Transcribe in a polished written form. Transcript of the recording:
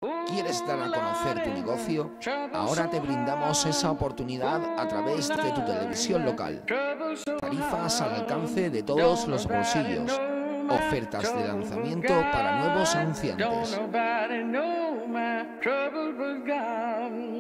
¿Quieres dar a conocer tu negocio? Ahora te brindamos esa oportunidad a través de tu televisión local. Tarifas al alcance de todos los bolsillos. Ofertas de lanzamiento para nuevos anunciantes.